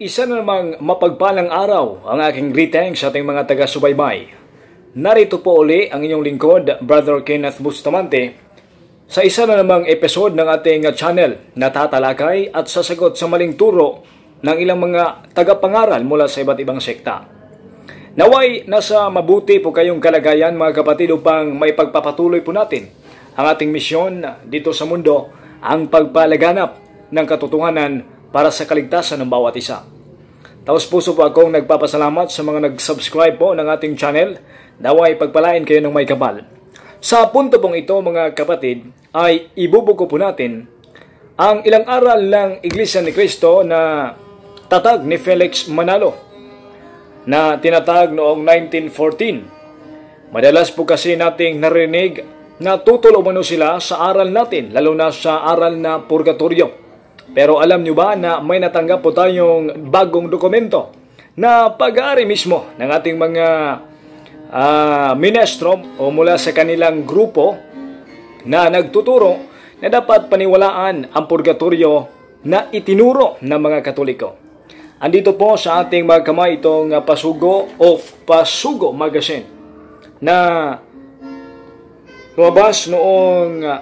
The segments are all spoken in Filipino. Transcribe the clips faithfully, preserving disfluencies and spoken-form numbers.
Isa na namang mapagpalang araw ang aking greetings sa ating mga taga-subaybay. Narito po uli ang inyong lingkod, Brother Kenneth Bustamante, sa isa na namang episode ng ating channel na tatalakay at sasagot sa maling turo ng ilang mga tagapangaral mula sa iba't ibang sekta. Naway, nasa mabuti po kayong kalagayan mga kapatid upang may pagpapatuloy po natin ang ating misyon dito sa mundo, ang pagpalaganap ng katotohanan para sa kaligtasan ng bawat isa. Taos puso po akong nagpapasalamat sa mga nag-subscribe po ng ating channel. Naway pagpalain kayo ng may kapal. Sa punto pong ito mga kapatid ay ibubuko po natin ang ilang aral ng Iglesia ni Cristo na tatag ni Felix Manalo na tinatag noong nineteen fourteen. Madalas po kasi nating narinig na tutol umano sila sa aral natin, lalo na sa aral na purgatorio. Pero alam nyo ba na may natanggap po tayong bagong dokumento na pag-aari mismo ng ating mga uh, ministro o mula sa kanilang grupo na nagtuturo na dapat paniwalaan ang purgatorio na itinuro ng mga Katoliko. Andito po sa ating mga kamay itong uh, Pasugo o Pasugo Magazine na lumabas noong uh,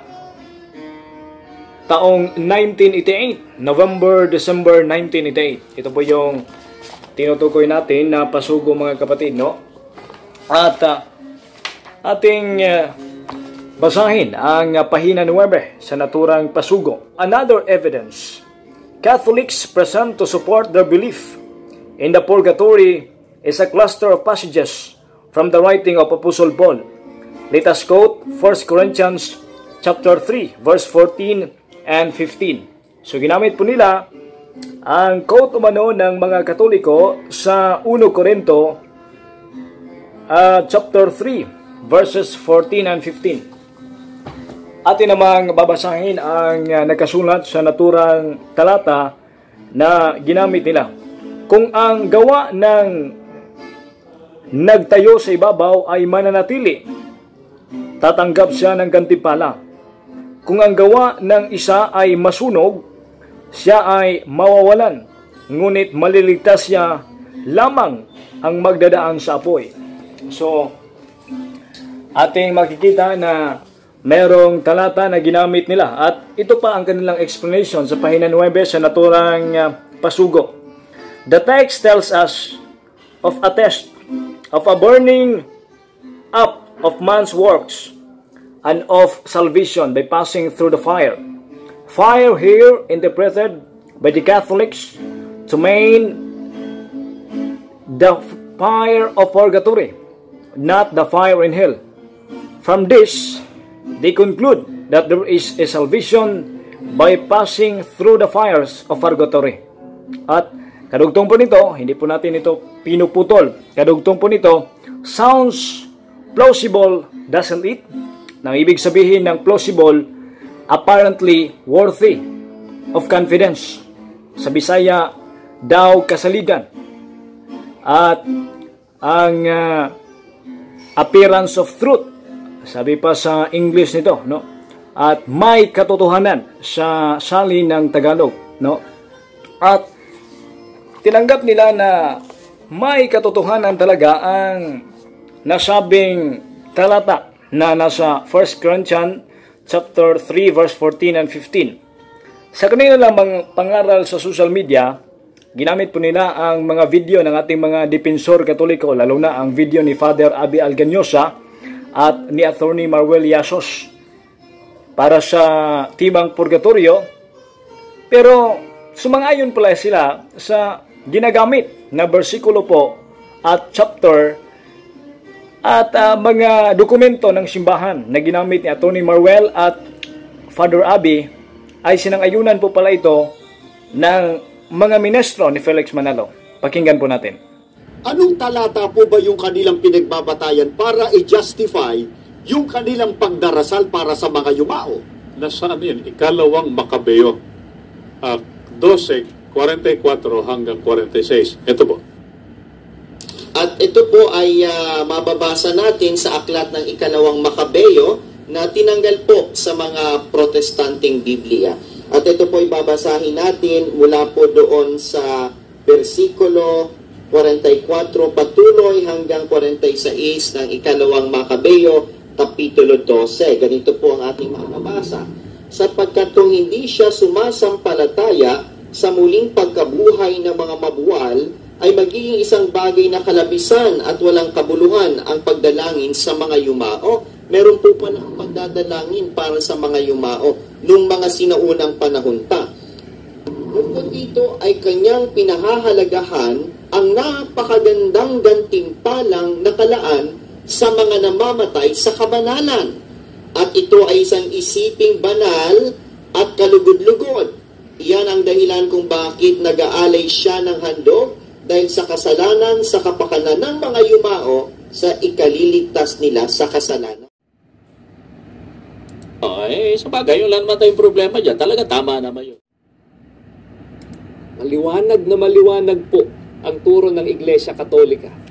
taong nineteen eighty-eight, November, December nineteen eighty-eight. Ito po yung tinutukoy natin na Pasugo mga kapatid, no? At uh, ating uh, basahin ang uh, pahina nuwebe sa naturang Pasugo. Another evidence Catholics present to support their belief in the purgatory is a cluster of passages from the writing of Apostle Paul. Let us quote First Corinthians chapter three, verse fourteen and fifteen. So ginamit po nila ang quote umano ng mga Katoliko sa First Corinto uh, chapter three, verses fourteen and fifteen. Atin namang babasahin ang uh, nakasulat sa naturang talata na ginamit nila. Kung ang gawa ng nagtayo sa ibabaw ay mananatili, tatanggap siya ng gantimpala. Kung ang gawa ng isa ay masunog, siya ay mawawalan, ngunit maliligtas siya lamang ang magdadaan sa apoy. So, ating makikita na merong talata na ginamit nila at ito pa ang kanilang explanation sa pahina nuwebe sa naturang uh, Pasugo. The text tells us of a test, of a burning up of man's works, and of salvation by passing through the fire. Fire here interpreted by the Catholics to mean the fire of purgatory, not the fire in hell. From this, they conclude that there is a salvation by passing through the fires of purgatory. At kadugtong po nito, hindi po natin ito pinuputol. Kadugtong po nito, sounds plausible, doesn't it? Nang ibig sabihin ng plausible, apparently worthy of confidence. Sa Bisaya, daw kasaligan. At ang uh, appearance of truth, sabi pa sa English nito, no? At may katotohanan sa salin ng Tagalog, no? At tinanggap nila na may katotohanan talaga ang nasabing talata na nasa First Corinthians chapter three, verse fourteen and fifteen. Sa kanila lamang pangaral sa social media, ginamit po nila ang mga video ng ating mga depensor Katoliko, lalo na ang video ni Father Abi Alganyosa at ni Attorney Maruel Yasos para sa Timang Purgatorio. Pero sumang-ayon pala sila sa ginagamit na bersikulo po at chapter at uh, mga dokumento ng simbahan na ginamit ni Attorney Maruel at Father Abi ay sinang-ayunan po pala ito ng mga ministro ni Felix Manalo. Pakinggan po natin. Anong talata po ba yung kanilang pinagbabatayan para i-justify yung kanilang pagdarasal para sa mga yumao? Nasaan yun? Ikalawang Makabeo, uh, twelve, forty-four hanggang forty-six. Ito po. At ito po ay uh, mababasa natin sa aklat ng ikalawang Makabeo na tinanggal po sa mga protestanting Biblia. At ito po ay babasahin natin mula po doon sa versikulo forty-four patuloy hanggang forty-six ng ikalawang Makabeyo, kapitulo twelve. Ganito po ang ating makabasa. Sapagkat kung hindi siya sumasampalataya sa muling pagkabuhay ng mga mabuwal, ay magiging isang bagay na kalabisan at walang kabuluhan ang pagdalangin sa mga yumao. Meron po pa ng pagdadalangin para sa mga yumao nung mga sinaunang panahon pa. Bukod dito ay kanyang pinahahalagahan ang napakagandang gantimpalang nakalaan sa mga namamatay sa kabanalan. At ito ay isang isiping banal at kalugod-lugod. Iyan ang dahilan kung bakit nag-aalay siya ng handog dahil sa kasalanan sa kapakanan ng mga yumao sa ikaliligtas nila sa kasalanan. Okay, sa bagay, wala naman tayong problema dyan. Talaga tama naman yun. Maliwanag na maliwanag po ang turo ng Iglesia Katolika